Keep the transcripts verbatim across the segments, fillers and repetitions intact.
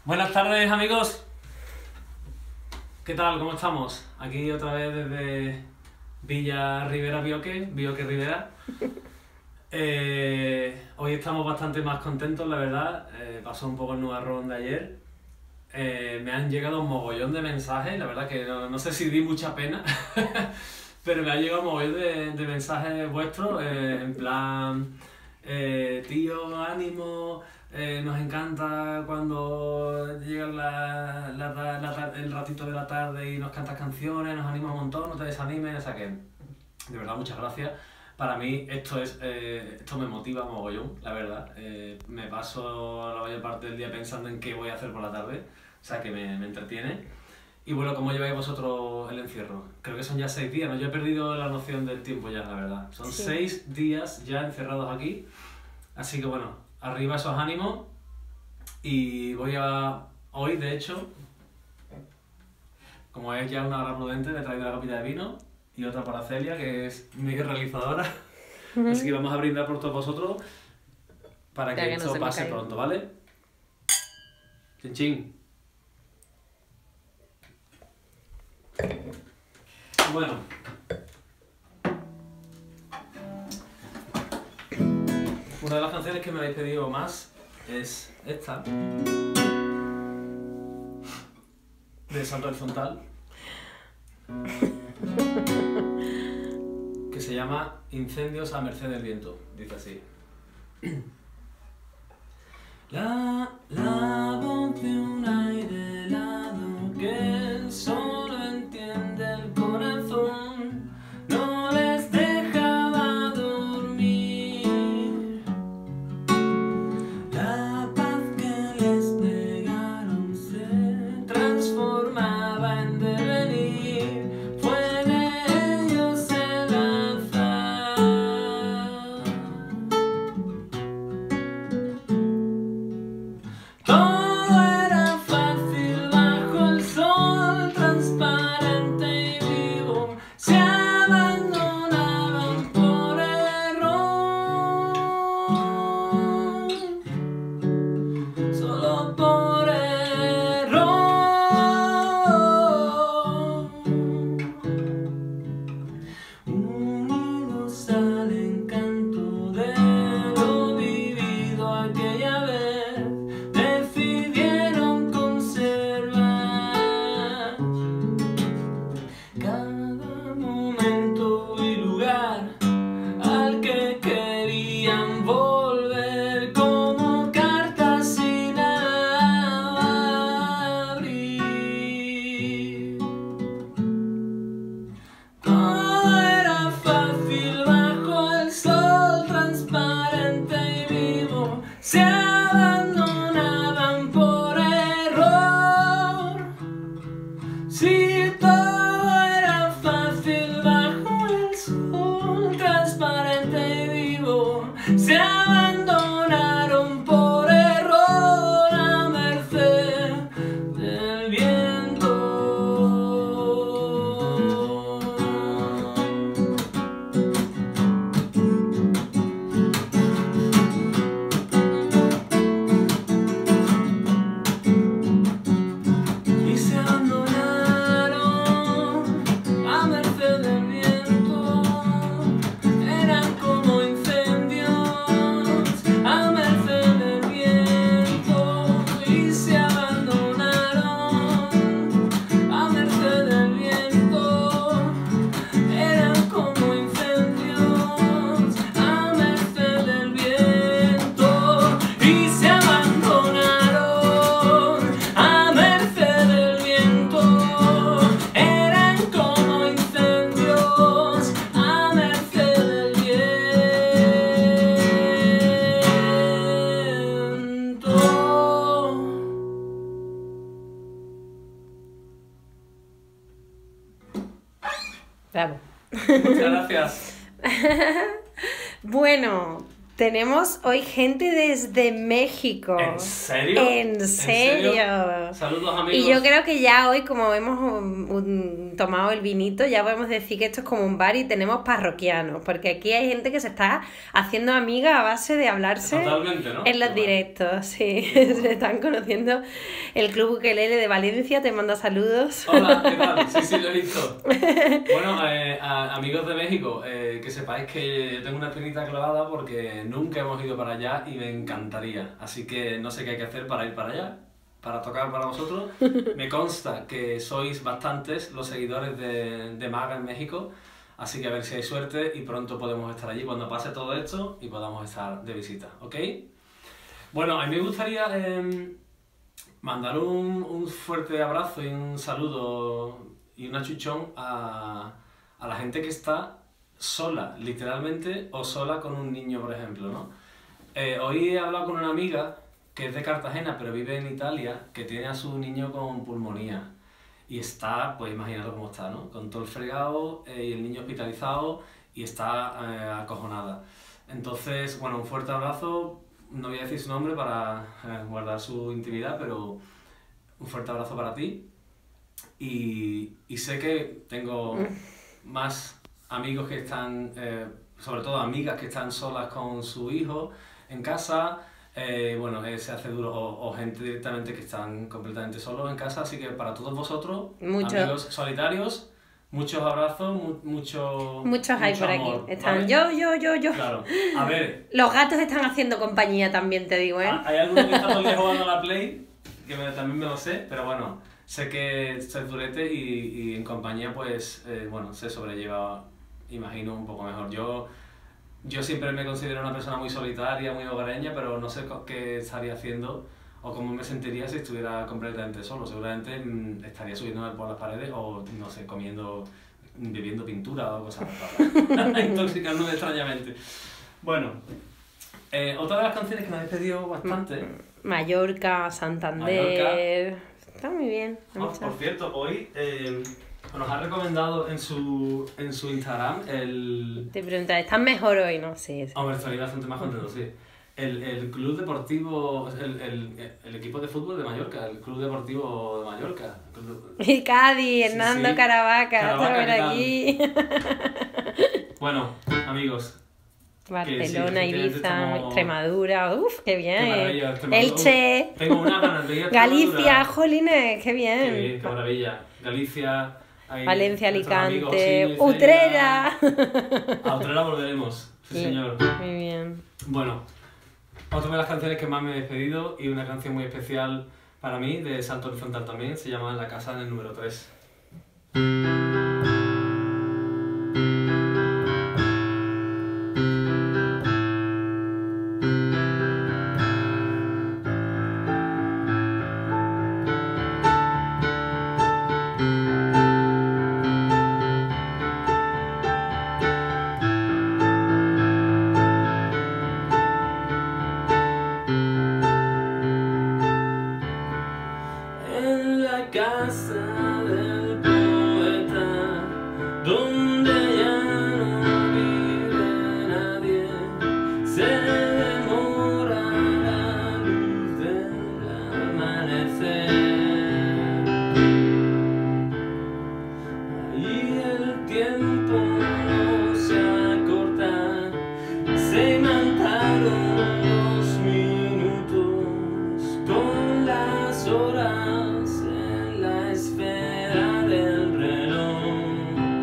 Buenas tardes, amigos. ¿Qué tal? ¿Cómo estamos? Aquí otra vez desde Villa Rivera Bioque, Bioque Rivera. Eh, hoy estamos bastante más contentos, la verdad. Eh, pasó un poco el nubarrón de ayer. Eh, me han llegado un mogollón de mensajes, la verdad que no, no sé si di mucha pena, pero me ha llegado un mogollón de, de mensajes vuestros, eh, en plan, eh, tío, ánimo, eh, nos encanta cuando llega la, la, la, la, el ratito de la tarde y nos cantas canciones, nos anima un montón, no te desanimes, o sea que, de verdad, muchas gracias. Para mí esto es eh, esto me motiva mogollón, la verdad. Eh, me paso la mayor parte del día pensando en qué voy a hacer por la tarde, o sea que me, me entretiene. Y bueno, ¿cómo lleváis vosotros el encierro? Creo que son ya seis días, ¿no? Yo he perdido la noción del tiempo ya, la verdad. Son Sí. seis días ya encerrados aquí, así que bueno, arriba esos ánimos. Y voy a... Hoy, de hecho, como es ya una hora prudente, me he traído una copita de vino y otra para Celia, que es mi realizadora. Así que vamos a brindar por todos vosotros para que, Ya que no esto se me pase caiga. pronto, ¿vale? Chin chin. Bueno. Una de las canciones que me habéis pedido más es esta. De Salto del Frontal. Que se llama Incendios a merced del viento. Dice así. La, la voz de un aire helado que solo entiende el corazón, no les dejaba dormir. La paz que les negaron se transformaba en devenir, fue de ellos el azar. Todo era fácil bajo el sol transparente y vivo, se abandonaban por error, solo por error, unidos al encanto de lo vivido aquella vez, decidieron conservar cada momento y lugar al que querían volver, como cartas sin abrir. Todo era fácil bajo el sol transparente y vivo, se abandonaban por error. Si todo era fácil bajo el sol transparente y vivo, se abandonaron por error a merced del viento. Y se abandonaron a merced del viento, eran como incendios a merced del viento. Y se abandonaron a merced del viento, eran como incendios a merced del viento. Y se abandonaron a merced del viento, eran como incendios a merced del viento. Bravo. Muchas gracias. Bueno, Tenemos hoy gente desde México. ¿En serio? ¿En serio? ¿En serio? Saludos, amigos. Y yo creo que ya hoy, como hemos um, um, tomado el vinito, ya podemos decir que esto es como un bar y tenemos parroquianos, porque aquí hay gente que se está haciendo amiga a base de hablarse. Totalmente, ¿no? En los Qué directos, sí. Se están conociendo. El Club Ukelele de Valencia te manda saludos. Hola, ¿qué tal? Sí, sí, lo he visto. Bueno, eh, a, amigos de México, eh, que sepáis que yo tengo una espinita clavada porque nunca hemos ido para allá y me encantaría. Así que no sé qué hay que hacer para ir para allá, para tocar para vosotros. Me consta que sois bastantes los seguidores de, de Maga en México, así que a ver si hay suerte y pronto podemos estar allí cuando pase todo esto y podamos estar de visita, ¿ok? Bueno, a mí me gustaría eh, mandar un, un fuerte abrazo y un saludo y un achuchón a, a la gente que está sola, literalmente, o sola con un niño, por ejemplo, ¿no? Eh, hoy he hablado con una amiga que es de Cartagena, pero vive en Italia, que tiene a su niño con pulmonía. Y está, pues imagínate cómo está, ¿no? Con todo el fregado eh, y el niño hospitalizado y está eh, acojonada. Entonces, bueno, un fuerte abrazo, no voy a decir su nombre para eh, guardar su intimidad, pero un fuerte abrazo para ti. Y, y sé que tengo más amigos que están, eh, sobre todo amigas que están solas con su hijo en casa, eh, bueno, eh, se hace duro, o, o gente directamente que están completamente solos en casa, así que para todos vosotros, Mucho. amigos solitarios, muchos abrazos, mu mucho Muchos hay mucho por amor, aquí. Están ¿vale? yo, yo, yo, yo. Claro, a ver, Los gatos están haciendo compañía también, te digo, ¿eh? hay algunos que están lejos jugando a la Play, que me, también me lo sé, pero bueno, sé que sois durete y, y en compañía, pues, eh, bueno, se sobrelleva, imagino, un poco mejor. Yo, yo siempre me considero una persona muy solitaria, muy hogareña, pero no sé qué estaría haciendo o cómo me sentiría si estuviera completamente solo. Seguramente mmm, estaría subiendo por las paredes o, no sé, comiendo, bebiendo pintura o cosas raras, intoxicándome extrañamente. Bueno, eh, otra de las canciones que me habéis pedido bastante... Mallorca, Santander... Mallorca. Está muy bien. Oh, por cierto, hoy eh, nos ha recomendado en su, en su Instagram el... Te preguntas, ¿estás mejor hoy? No, sí. sí. Hombre, estoy bastante más contento, sí. El, el club deportivo, el, el, el equipo de fútbol de Mallorca, el club deportivo de Mallorca. Club... Y Cádiz, Sí, Hernando sí. Caravaca, Caravaca, está por ¿qué aquí. Bueno, amigos, Barcelona, sí, Ibiza, estamos... Extremadura, uff, qué bien. Qué maravilla, Extremadura. Elche, Uf, tengo una ganas de ir a Extremadura. Galicia, jolines, qué bien. Qué bien, qué maravilla. Galicia, ahí, Valencia, nuestros amigos Alicante, Osinio y Utrera. Celia. A Utrera volveremos, sí, Bien, señor. muy bien. Bueno, otra de las canciones que más me he despedido y una canción muy especial para mí, de Santo Horizontal también, se llama La casa en el número tres. En la casa del poeta, donde ya no vive nadie, se demora la luz del amanecer. Ahí el tiempo no se acorta, se imantaron los minutos con las horas en la esfera del reloj.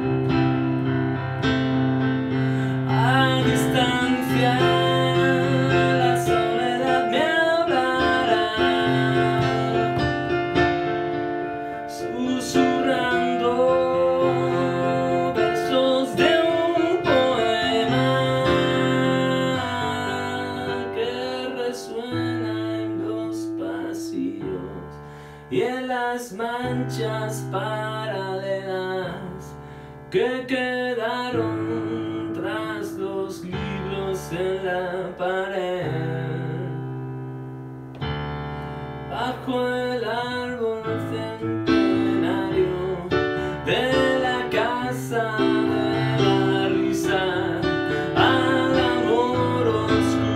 A distancia la soledad me hablará, susurrando versos de un poema que resuena en los pasillos y en las manchas paralelas que quedaron tras los libros en la pared. Bajo el árbol centenario de la casa de la risa, al amor oscuro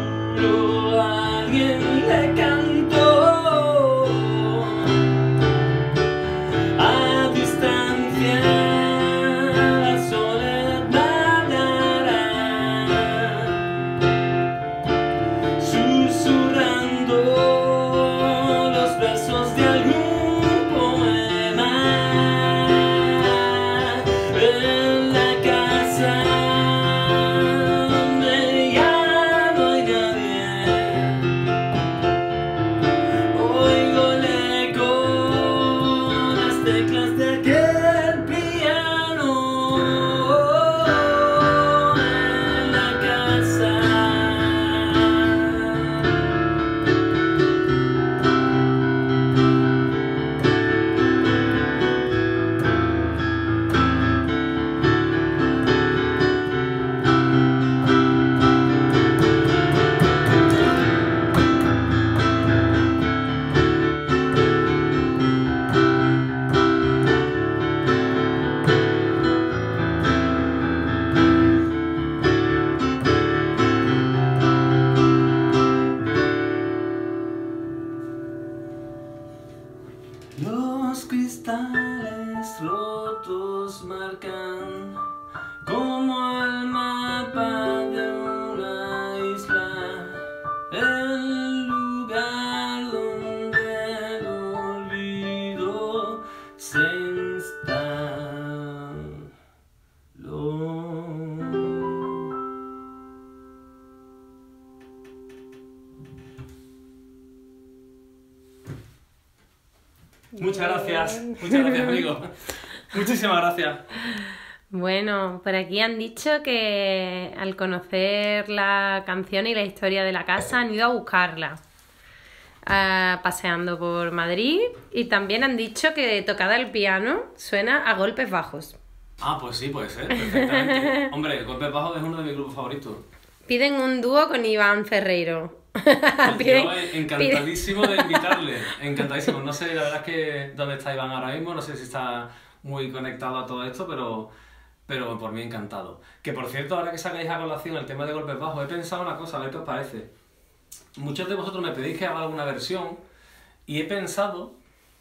Muchas gracias, muchas gracias, amigo. Muchísimas gracias. Bueno, por aquí han dicho que al conocer la canción y la historia de la casa han ido a buscarla, uh, paseando por Madrid, y también han dicho que tocada el piano suena a golpes bajos. Ah, pues sí, puede ser, perfectamente. Hombre, Golpes Bajos es uno de mis grupos favoritos. Piden un dúo con Iván Ferreiro. Pues Piden- yo encantadísimo de invitarle, encantadísimo. No sé, la verdad es que dónde está Iván ahora mismo, no sé si está muy conectado a todo esto, pero, pero por mí encantado. Que por cierto, ahora que sacáis a colación el tema de Golpes Bajos, he pensado una cosa, a ver qué os parece. Muchos de vosotros me pedís que haga alguna versión y he pensado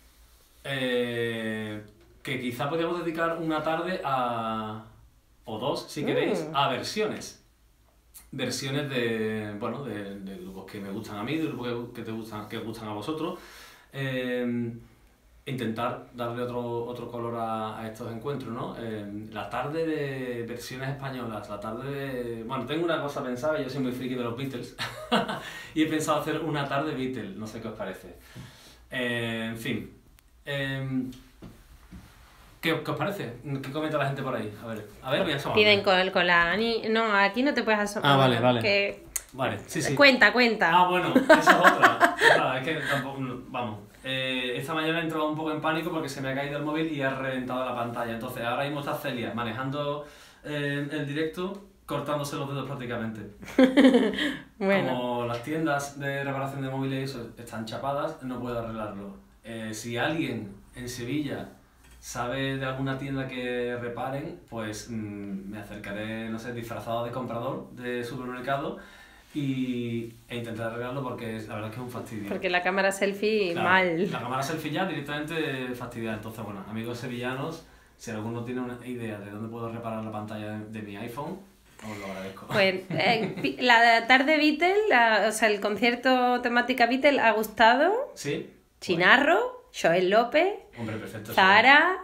eh, que quizá podríamos dedicar una tarde a, o dos, si queréis, Mm. a versiones. Versiones de, bueno, de, de grupos que me gustan a mí, de grupos que, que te gustan, que os gustan a vosotros. Eh, intentar darle otro, otro color a, a estos encuentros, ¿no? Eh, la tarde de versiones españolas, la tarde de... Bueno, tengo una cosa pensada, yo soy muy friki de los Beatles, y he pensado hacer una tarde Beatles, no sé qué os parece. Eh, en fin. Eh, ¿qué, ¿Qué os parece? ¿Qué comenta la gente por ahí? A ver, a ver, voy a asomarme. Piden con, con la Ani... No, aquí no te puedes asomar. Ah, vale, vale. Que... Vale, sí, sí. Cuenta, cuenta. Ah, bueno, esa es otra. Otra, es que tampoco... Vamos. Eh, esta mañana he entrado un poco en pánico porque se me ha caído el móvil y ha reventado la pantalla. Entonces, ahora mismo está Celia manejando eh, el directo, cortándose los dedos prácticamente. Bueno, Como las tiendas de reparación de móviles y eso están chapadas, no puedo arreglarlo. Eh, si alguien en Sevilla sabe de alguna tienda que reparen, pues mmm, me acercaré, no sé, disfrazado de comprador de supermercado y, e intentar arreglarlo porque es- la verdad es que es un fastidio. porque la cámara selfie Claro, mal. la cámara selfie ya directamente fastidiada. Entonces, bueno, amigos sevillanos, si alguno tiene una idea de dónde puedo reparar la pantalla de, de mi iPhone, os lo agradezco. Pues eh, pi- la tarde Beatle, la- o sea, el concierto temática Beatle ha gustado. ¿Sí? Chinarro, Joel López, Bueno, hombre, perfecto. Zara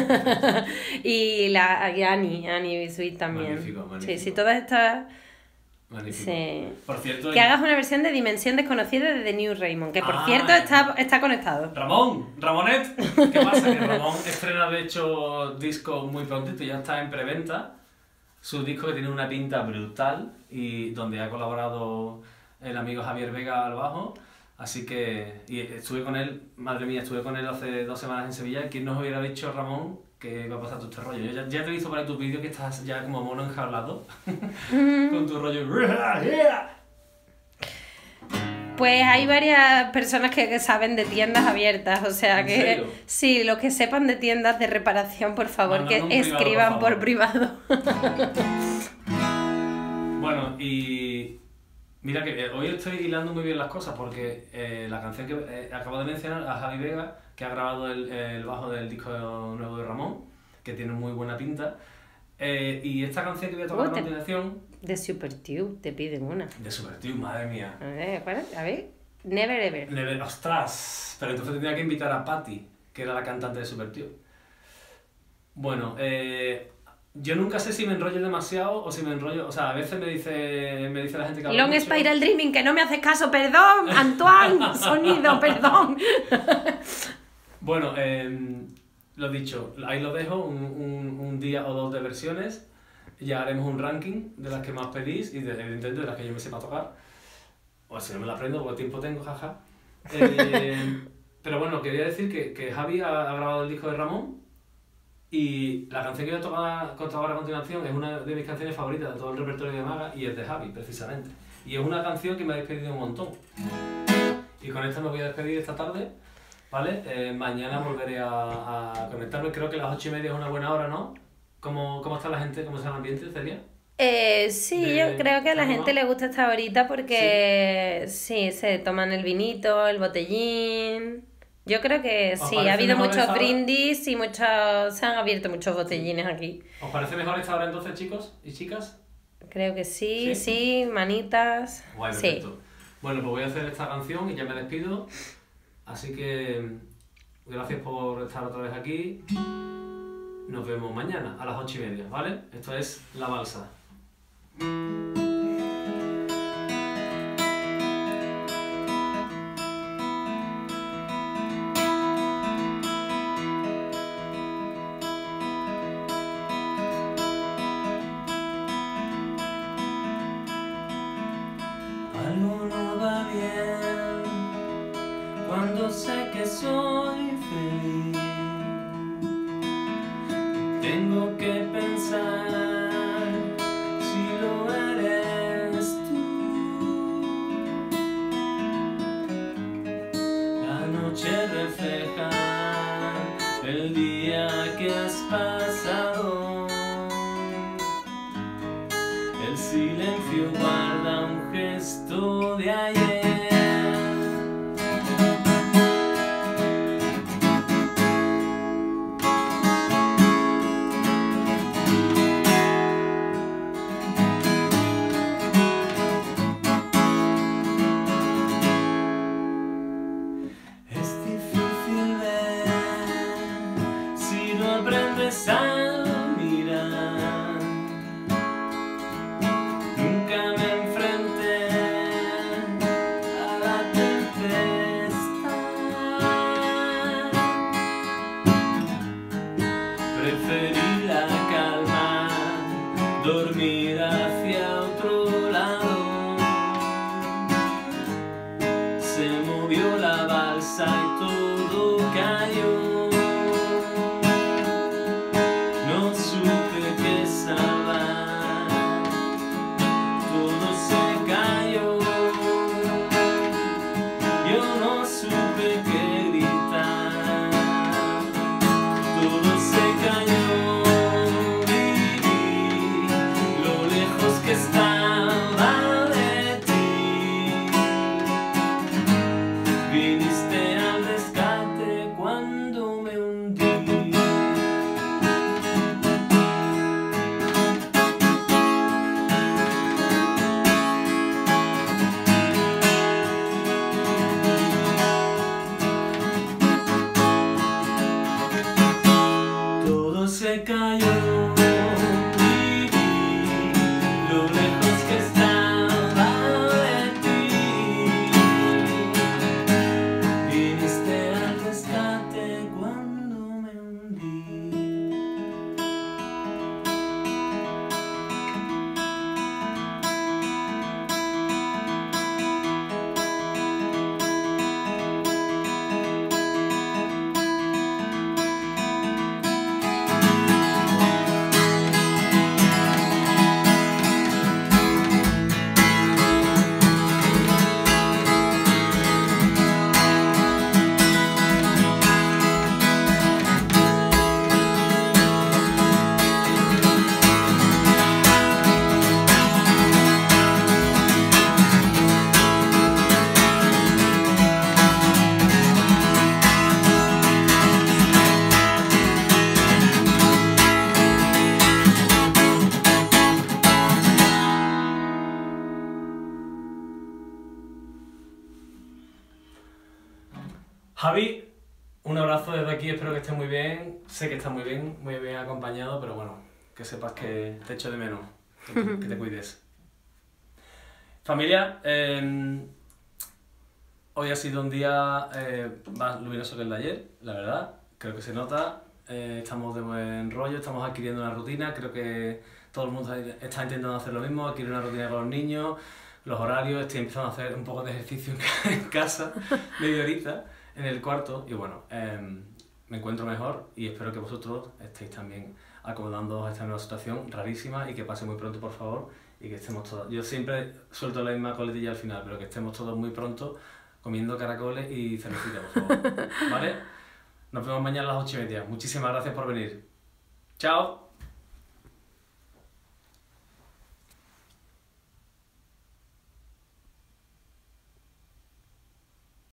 y la y Ani, Ani Bisuit también. Magnífico, Sí, magnífico. sí, todas estas. Magnífico. Sí. Por cierto, Que hagas una versión de Dimensión Desconocida de The New Raymond, que por Ah, cierto eh. está, está conectado. Ramón, Ramonet, ¿qué pasa? Que Ramón estrena de hecho disco muy prontito, ya está en preventa. Su disco que tiene una pinta brutal y donde ha colaborado el amigo Javier Vega al bajo. Así que y estuve con él, madre mía, estuve con él hace dos semanas en Sevilla. ¿Quién nos hubiera dicho, Ramón, que iba a pasar todo este rollo? Yo ya, ya te he visto por ahí tus vídeos que estás ya como mono enjaulado con tu rollo. Pues hay varias personas que, que saben de tiendas abiertas, o sea ¿En que serio? sí, los que sepan de tiendas de reparación, por favor, Mándame que un privado, escriban por por favor. privado. Bueno, y mira que eh, hoy estoy hilando muy bien las cosas porque eh, la canción que eh, acabo de mencionar, a Javi Vega, que ha grabado el, el bajo del disco nuevo de Ramón, que tiene muy buena pinta, eh, y esta canción que voy a tocar a Uh, te- continuación, De SuperTube te piden una. de Supertube, madre mía. A ver, ¿cuál es? A ver. Never Ever. Never- ¡Ostras! Pero entonces tendría que invitar a Patty, que era la cantante de Supertube. Bueno, eh, yo nunca sé si me enrollo demasiado o si me enrollo... O sea, a veces me dice, me dice la gente que hablo Long mucho. Spiral Dreaming, que no me haces caso, perdón, Antoine, sonido, perdón. Bueno, eh, lo dicho, ahí lo dejo, un, un, un día o dos de versiones. Ya haremos un ranking de las que más pedís y de, evidentemente de las que yo me sepa tocar. O si no me la aprendo, porque tiempo tengo, jaja. Eh, pero bueno, quería decir que, que Javi ha, ha grabado el disco de Ramón y la canción que voy a tocar, tocar ahora a continuación es una de mis canciones favoritas de todo el repertorio de Maga y es de Javi, precisamente. Y es una canción que me ha despedido un montón. Y con esta me voy a despedir esta tarde. ¿Vale? Eh, mañana volveré a, a conectarme. Creo que las ocho y media es una buena hora, ¿no? ¿Cómo, cómo está la gente? ¿Cómo está el ambiente, Celia? Eh, sí, De- yo creo que a la ¿no? gente le gusta esta horita porque sí, se toman el vinito, el botellín. Yo creo que ¿Os sí, parece ha habido mejor muchos esta hora? brindis y muchos, se han abierto muchos botellines aquí. ¿Os parece mejor esta hora entonces, chicos y chicas? Creo que sí, ¿Sí? sí, manitas. Guay, Sí. perfecto. Bueno, pues voy a hacer esta canción y ya me despido. Así que gracias por estar otra vez aquí. Nos vemos mañana a las ocho y media, ¿vale? Esto es La Balsa. noches reflejan el día que has pasado. El silencio guarda un gesto de ayer. Aprendes a mirar. Nunca me enfrenté a la tempestad. Preferí la calma, dormir hacia otro lado. Se movió la balsa y todo cayó. Se cayó y vi lo lejos que estaba de ti. Viniste al rescate cuando me hundí. Javi, un abrazo desde aquí, espero que estés muy bien. Sé que estás muy bien, muy bien acompañado, pero bueno, que sepas que te echo de menos, que te, que te cuides. Familia, eh, hoy ha sido un día eh, más luminoso que el de ayer, la verdad, creo que se nota. Eh, estamos de buen rollo, estamos adquiriendo una rutina, creo que todo el mundo está intentando hacer lo mismo, adquirir una rutina con los niños, los horarios, estoy empezando a hacer un poco de ejercicio en casa, media horita, en el cuarto, y bueno, eh, me encuentro mejor y espero que vosotros estéis también acomodándoos a esta nueva situación rarísima y que pase muy pronto, por favor, y que estemos todos... Yo siempre suelto la misma coletilla al final, pero que estemos todos muy pronto comiendo caracoles y cervecita, por favor, ¿vale? Nos vemos mañana a las ocho y media. Muchísimas gracias por venir. ¡Chao!